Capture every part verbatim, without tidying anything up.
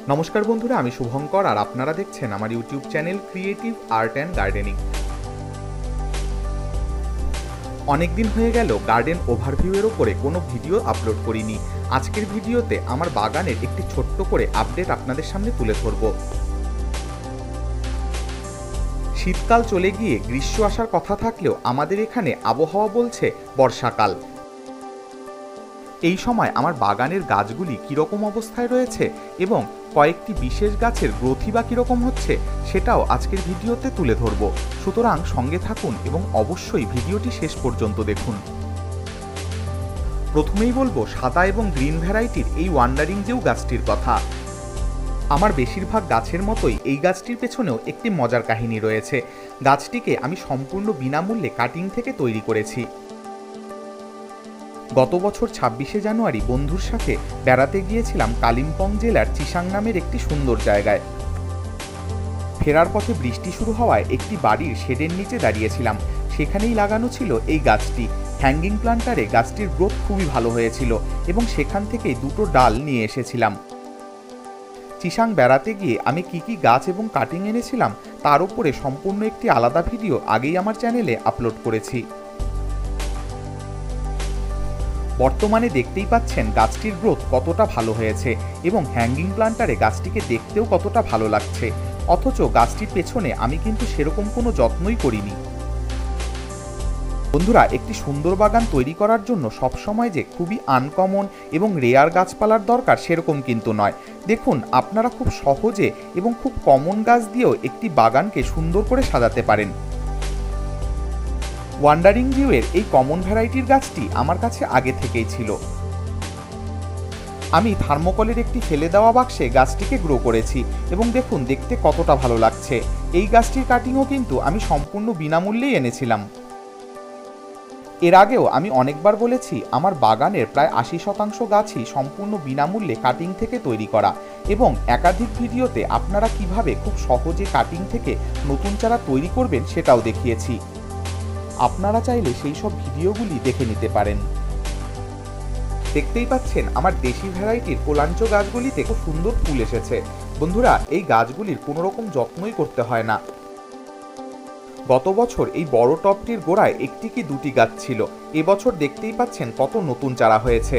নমস্কার বন্ধুরা, আমি শুভঙ্কর আর আপনারা দেখছেন আমার YouTube channel creative art and gardening. অনেকদিন হয়ে গেল গার্ডেন ওভারভিউ এর উপরে কোনো ভিডিও আপলোড করিনি। আজকের ভিডিওতে আমার বাগানের একটি ছোট্ট করে আপডেট আপনাদের সামনে তুলে ধরব। শীতকাল চলে গিয়ে গ্রীষ্ম আসার কথা থাকলেও আমাদের এখানে আবহাওয়া বলছে বর্ষাকাল। এই সময় আমার বাগানের গাছগুলি কীরকম অবস্থায় রয়েছে এবং কয়েকটি বিশেষ গাছের গ্রোথই বা কীরকম হচ্ছে সেটাও আজকের ভিডিওতে তুলে ধরব। সুতরাং সঙ্গে থাকুন এবং অবশ্যই ভিডিওটি শেষ পর্যন্ত দেখুন। প্রথমেই বলবো সাদা এবং গ্রিন ভ্যারাইটির এই ওয়ান্ডারিং জিউ গাছটির কথা। আমার বেশিরভাগ গাছের মতোই এই গাছটির পেছনেও একটি মজার কাহিনী রয়েছে। গাছটিকে আমি সম্পূর্ণ বিনামূল্যে কাটিং থেকে তৈরি করেছি। গত বছর ছাব্বিশে জানুয়ারি বন্ধুর সাথে বেড়াতে গিয়েছিলাম কালিম্পং জেলার চিসাং নামের একটি সুন্দর জায়গায়। ফেরার পথে বৃষ্টি শুরু হওয়ায় একটি বাড়ির শেডের নিচে দাঁড়িয়েছিলাম। সেখানেই লাগানো ছিল এই গাছটি। হ্যাঙ্গিং প্লান্টারে গাছটির গ্রোথ খুবই ভালো হয়েছিল এবং সেখান থেকেই দুটো ডাল নিয়ে এসেছিলাম। চিসাং বেড়াতে গিয়ে আমি কি কি গাছ এবং কাটিং এনেছিলাম তার উপরে সম্পূর্ণ একটি আলাদা ভিডিও আগেই আমার চ্যানেলে আপলোড করেছি। বর্তমানে দেখতেই পাচ্ছেন গাছটির গ্রোথ কতটা ভালো হয়েছে এবং হ্যাঙ্গিং প্লান্টারে গাছটিকে দেখতেও কতটা ভালো লাগছে। অথচ গাছটির পেছনে আমি কিন্তু সেরকম কোনো যত্নই করিনি। বন্ধুরা, একটি সুন্দর বাগান তৈরি করার জন্য সবসময় যে খুবই আনকমন এবং রেয়ার গাছপালার দরকার সেরকম কিন্তু নয়। দেখুন, আপনারা খুব সহজে এবং খুব কমন গাছ দিয়েও একটি বাগানকে সুন্দর করে সাজাতে পারেন। ওয়ান্ডারিং জিউয়ের এই কমন ভ্যারাইটির গাছটি আমার কাছে আগে থেকেই ছিল। আমি থার্মোকলের একটি ফেলে দেওয়া বাক্সে গাছটিকে গ্রো করেছি এবং দেখুন দেখতে কতটা ভালো লাগছে। এই গাছটির কাটিংও কিন্তু আমি সম্পূর্ণ বিনামূল্যেই এনেছিলাম। এর আগেও আমি অনেকবার বলেছি আমার বাগানের প্রায় আশি শতাংশ গাছই সম্পূর্ণ বিনামূল্যে কাটিং থেকে তৈরি করা এবং একাধিক ভিডিওতে আপনারা কিভাবে খুব সহজে কাটিং থেকে নতুন চারা তৈরি করবেন সেটাও দেখিয়েছি। আপনারা চাইলে সেই সব ভিডিওগুলি দেখে নিতে পারেন। দেখতেই পাচ্ছেন আমার দেশি ভ্যারাইটির কোলাঞ্চ গাছগুলিতে খুব সুন্দর ফুল এসেছে। বন্ধুরা, এই গাছগুলির কোনো রকম যত্নই করতে হয় না। গত বছর এই বড় টবটির গোড়ায় একটি কি দুটি গাছ ছিল, এবছর দেখতেই পাচ্ছেন কত নতুন চারা হয়েছে।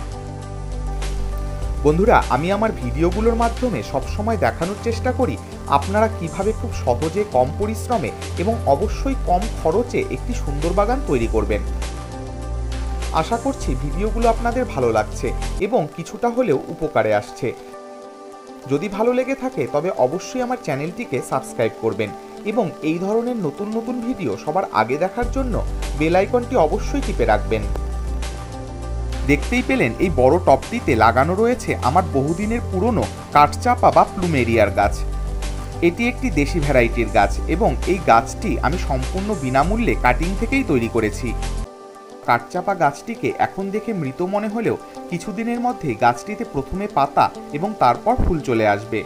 বন্ধুরা, আমি আমার ভিডিওগুলোর মাধ্যমে সবসময় দেখানোর চেষ্টা করি আপনারা কিভাবে খুব সহজে কম পরিশ্রমে এবং অবশ্যই কম খরচে একটি সুন্দর বাগান তৈরি করবেন। আশা করছি ভিডিওগুলো আপনাদের ভালো লাগছে এবং কিছুটা হলেও উপকারে আসছে। যদি ভালো লেগে থাকে তবে অবশ্যই আমার চ্যানেলটিকে সাবস্ক্রাইব করবেন এবং এই ধরনের নতুন নতুন ভিডিও সবার আগে দেখার জন্য বেল আইকনটি অবশ্যই টিপে রাখবেন। দেখতেই পেলেন এই বড় টবটিতে লাগানো রয়েছে আমার বহুদিনের পুরনো কাঠচাপা বা প্লুমেরিয়ার গাছ। এটি একটি দেশি ভ্যারাইটির গাছ এবং এই গাছটি আমি সম্পূর্ণ বিনামূল্যে কাটিং থেকেই তৈরি করেছি। কাঠচাপা গাছটিকে এখন দেখে মৃত মনে হলেও কিছুদিনের মধ্যেই গাছটিতে প্রথমে পাতা এবং তারপর ফুল চলে আসবে।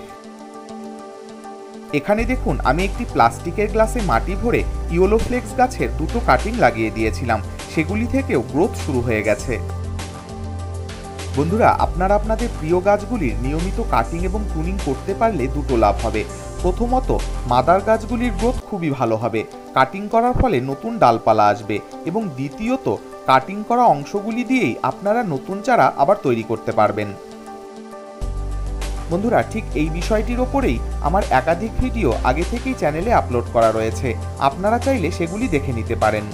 এখানে দেখুন, আমি একটি প্লাস্টিকের গ্লাসে মাটি ভরে ইয়োলোফ্লেক্স গাছের দুটো কাটিং লাগিয়ে দিয়েছিলাম। সেগুলি থেকেও গ্রোথ শুরু হয়ে গেছে। বন্ধুরা, আপনারা আপনাদের প্রিয় গাছগুলির নিয়মিত কাটিং এবং প্রুনিং করতে পারলে দুটো লাভ হবে। প্রথমত, মাদার গাছগুলির গ্রোথ খুবই ভালো হবে, কাটিং করার ফলে নতুন ডালপালা আসবে এবং দ্বিতীয়ত কাটিং করা অংশগুলি দিয়েই আপনারা নতুন চারা আবার তৈরি করতে পারবেন। বন্ধুরা, ঠিক এই বিষয়টির ওপরেই আমার একাধিক ভিডিও আগে থেকেই চ্যানেলে আপলোড করা রয়েছে, আপনারা চাইলে সেগুলি দেখে নিতে পারেন।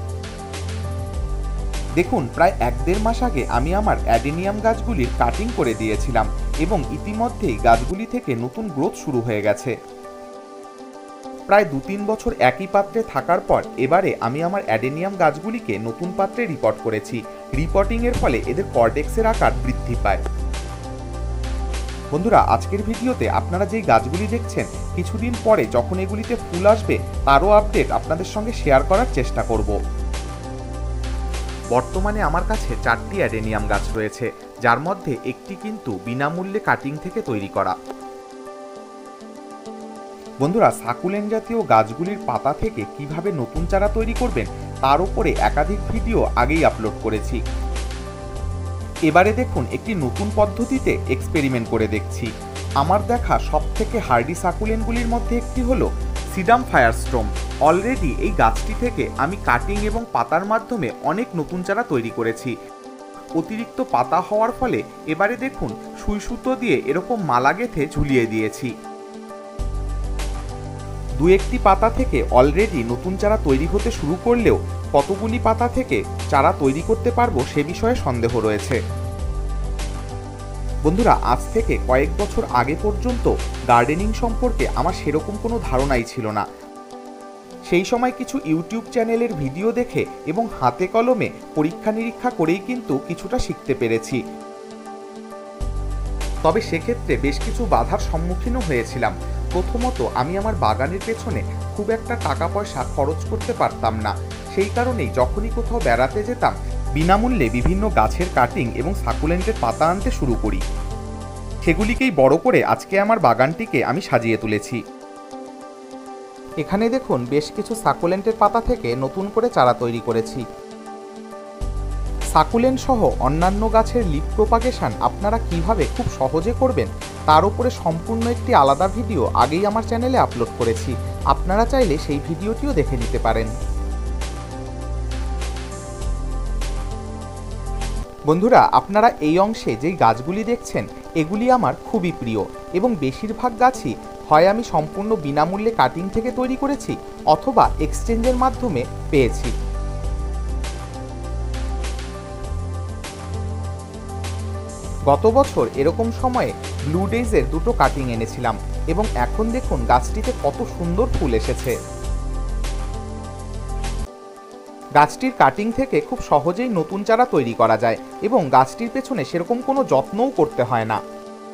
দেখুন, প্রায় এক দেড় মাস আগে আমি আমার অ্যাডেনিয়াম গাছগুলির কাটিং করে দিয়েছিলাম এবং ইতিমধ্যেই গাছগুলি থেকে নতুন গ্রোথ শুরু হয়ে গেছে। প্রায় দু তিন বছর একই পাত্রে থাকার পর এবারে আমি আমার অ্যাডেনিয়াম গাছগুলিকে নতুন পাত্রে রিপট করেছি। রিপটিংয়ের ফলে এদের কর্ডেক্সের আকার বৃদ্ধি পায়। বন্ধুরা, আজকের ভিডিওতে আপনারা যেই গাছগুলি দেখছেন কিছুদিন পরে যখন এগুলিতে ফুল আসবে তারও আপডেট আপনাদের সঙ্গে শেয়ার করার চেষ্টা করব। বর্তমানে আমার কাছে চারটি অ্যাডেনিয়াম গাছ রয়েছে, যার মধ্যে একটি কিন্তু বিনামূল্যে কাটিং থেকে তৈরি করা। বন্ধুরা, সাকুলেন্ট জাতীয় গাছগুলির পাতা থেকে কিভাবে নতুন চারা তৈরি করবেন তার উপরে একাধিক ভিডিও আগেই আপলোড করেছি। এবারে দেখুন একটি নতুন পদ্ধতিতে এক্সপেরিমেন্ট করে দেখছি। আমার দেখা সবথেকে হার্ডি সাকুলেন্টগুলির মধ্যে একটি হলো সিডাম ফায়ারস্ট্রম। অলরেডি এই গাছটি থেকে আমি কাটিং এবং পাতার মাধ্যমে অনেক নতুন চারা তৈরি করেছি। অতিরিক্ত পাতা হওয়ার ফলে এবারে দেখুন সুই সুতো দিয়ে এরকম মালা গেঁথে ঝুলিয়ে দিয়েছি। দু একটি পাতা থেকে অলরেডি নতুন চারা তৈরি হতে শুরু করলেও কতগুলি পাতা থেকে চারা তৈরি করতে পারবো সে বিষয়ে সন্দেহ রয়েছে। বন্ধুরা, আজ থেকে কয়েক বছর আগে পর্যন্ত গার্ডেনিং সম্পর্কে আমার সেরকম কোনো ধারণাই ছিল না। সেই সময় কিছু ইউটিউব চ্যানেলের ভিডিও দেখে এবং হাতে কলমে পরীক্ষা নিরীক্ষা করেই কিন্তু কিছুটা শিখতে পেরেছি। তবে সেক্ষেত্রে বেশ কিছু বাধার সম্মুখীনও হয়েছিলাম। প্রথমত, আমি আমার বাগানের পেছনে খুব একটা টাকা পয়সা খরচ করতে পারতাম না। সেই কারণেই যখনই কোথাও বেড়াতে যেতাম বিনামূল্যে বিভিন্ন গাছের কাটিং এবং সাকুলেন্টের পাতা আনতে শুরু করি। সেগুলিকেই বড় করে আজকে আমার বাগানটিকে আমি সাজিয়ে তুলেছি। এখানে দেখুন বেশ কিছু সাকুলেন্টের পাতা থেকে নতুন করে চারা তৈরি করেছি। সাকুলেন্ট সহ অন্যান্য গাছের লিফ প্রোপাগেশন আপনারা কিভাবে খুব সহজে করবেন তার উপরে সম্পূর্ণ একটি আলাদা ভিডিও আগেই আমার চ্যানেলে আপলোড করেছি। আপনারা চাইলে সেই ভিডিওটিও দেখে নিতে পারেন। বন্ধুরা, আপনারা এই অংশে যেই গাছগুলি দেখছেন এগুলি আমার খুবই প্রিয় এবং বেশিরভাগ গাছই হয় আমি সম্পূর্ণ বিনামূল্যে কাটিং থেকে তৈরি করেছি অথবা এক্সচেঞ্জের মাধ্যমে পেয়েছি। গত বছর এরকম সময়ে ব্লু ডেজের দুটো কাটিং এনেছিলাম এবং এখন দেখুন গাছটিতে কত সুন্দর ফুল এসেছে। গাছটির কাটিং থেকে খুব সহজেই নতুন চারা তৈরি করা যায় এবং গাছটির পেছনে সেরকম কোনো যত্নও করতে হয় না।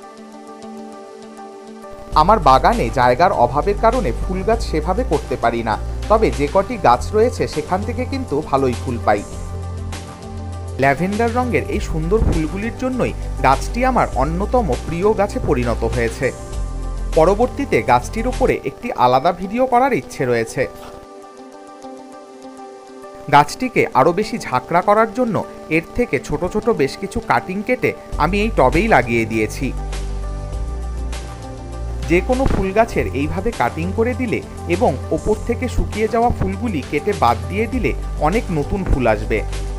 আমার বাগানে জায়গার অভাবের কারণে ফুল গাছ সেভাবে করতে পারি না, তবে যে কটি গাছ রয়েছে সেখান থেকে কিন্তু ভালোই ফুল পাই। ল্যাভেন্ডার রঙের এই সুন্দর ফুলগুলির জন্যই গাছটি আমার অন্যতম প্রিয় গাছে পরিণত হয়েছে। পরবর্তীতে গাছটির উপরে একটি আলাদা ভিডিও করার ইচ্ছে রয়েছে। গাছটিকে আরও বেশি ঝাঁকড়া করার জন্য এর থেকে ছোট ছোট বেশ কিছু কাটিং কেটে আমি এই টবেই লাগিয়ে দিয়েছি। যে কোনো ফুল গাছের এইভাবে কাটিং করে দিলে এবং ওপর থেকে শুকিয়ে যাওয়া ফুলগুলি কেটে বাদ দিয়ে দিলে অনেক নতুন ফুল আসবে।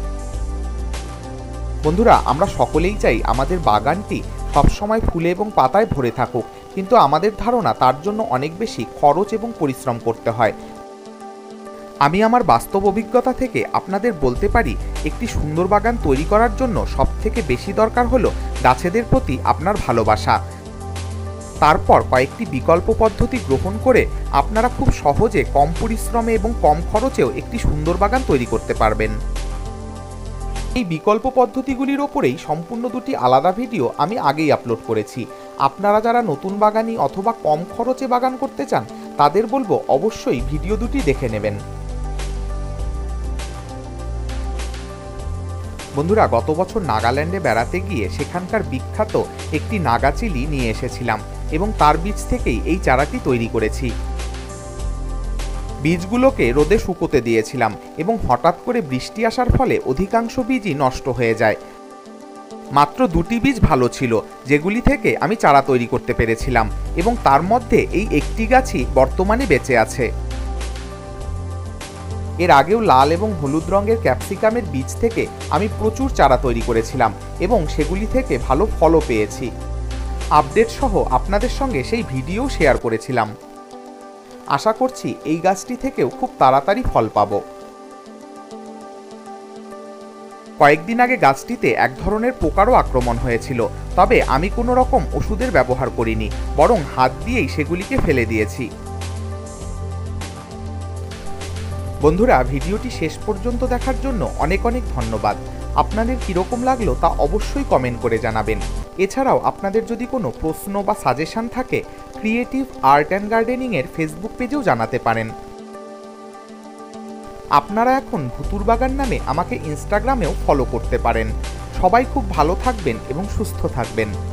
বন্ধুরা, আমরা সকলেই চাই আমাদের বাগানটি সবসময় ফুলে এবং পাতায় ভরে থাকুক, কিন্তু আমাদের ধারণা তার জন্য অনেক বেশি খরচ এবং পরিশ্রম করতে হয়। আমি আমার বাস্তব অভিজ্ঞতা থেকে আপনাদের বলতে পারি, একটি সুন্দর বাগান তৈরি করার জন্য সবথেকে বেশি দরকার হলো গাছেদের প্রতি আপনার ভালোবাসা। তারপর কয়েকটি বিকল্প পদ্ধতি গ্রহণ করে আপনারা খুব সহজে কম পরিশ্রমে এবং কম খরচেও একটি সুন্দর বাগান তৈরি করতে পারবেন। এই বিকল্প পদ্ধতিগুলির ওপরেই সম্পূর্ণ দুটি আলাদা ভিডিও আমি আগেই আপলোড করেছি। আপনারা যারা নতুন বাগানি অথবা কম খরচে বাগান করতে চান তাদের বলবো অবশ্যই ভিডিও দুটি দেখে নেবেন। বন্ধুরা, গত বছর নাগাল্যান্ডে বেড়াতে গিয়ে সেখানকার বিখ্যাত একটি নাগা চিলি নিয়ে এসেছিলাম এবং তার বীজ থেকেই এই চারাটি তৈরি করেছি। বীজগুলোকে রোদে শুকোতে দিয়েছিলাম এবং হঠাৎ করে বৃষ্টি আসার ফলে অধিকাংশ বীজই নষ্ট হয়ে যায়। মাত্র দুটি বীজ ভালো ছিল যেগুলি থেকে আমি চারা তৈরি করতে পেরেছিলাম এবং তার মধ্যে এই একটি গাছই বর্তমানে বেঁচে আছে। এর আগেও লাল এবং হলুদ রঙের ক্যাপসিকামের বীজ থেকে আমি প্রচুর চারা তৈরি করেছিলাম এবং সেগুলি থেকে ভালো ফলও পেয়েছি। আপডেট সহ আপনাদের সঙ্গে সেই ভিডিও শেয়ার করেছিলাম। আশা করছি এই গাছটি থেকেও খুব তাড়াতাড়ি ফল পাবো। কয়েকদিন আগে গাছটিতে এক ধরনের পোকারও আক্রমণ হয়েছিল, তবে আমি কোনো রকম ওষুধের ব্যবহার করিনি, বরং হাত দিয়েই সেগুলিকে ফেলে দিয়েছি। বন্ধুরা, ভিডিওটি শেষ পর্যন্ত দেখার জন্য অনেক অনেক ধন্যবাদ। আপনাদের কীরকম লাগলো তা অবশ্যই কমেন্ট করে জানাবেন। এছাড়াও আপনাদের যদি কোনো প্রশ্ন বা সাজেশন থাকে ক্রিয়েটিভ আর্ট অ্যান্ড গার্ডেনিংয়ের ফেসবুক পেজেও জানাতে পারেন। আপনারা এখন ভুতুর বাগান নামে আমাকে ইনস্টাগ্রামেও ফলো করতে পারেন। সবাই খুব ভালো থাকবেন এবং সুস্থ থাকবেন।